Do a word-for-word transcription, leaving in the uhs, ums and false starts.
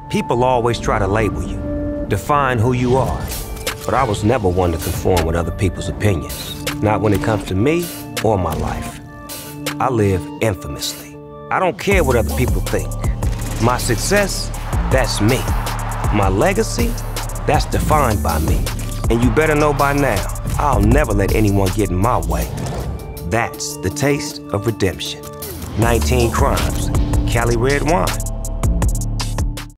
People always try to label you, define who you are. But I was never one to conform with other people's opinions. Not when it comes to me or my life. I live infamously. I don't care what other people think. My success, that's me. My legacy, that's defined by me. And you better know by now, I'll never let anyone get in my way. That's the taste of redemption. nineteen crimes, Cali red wine.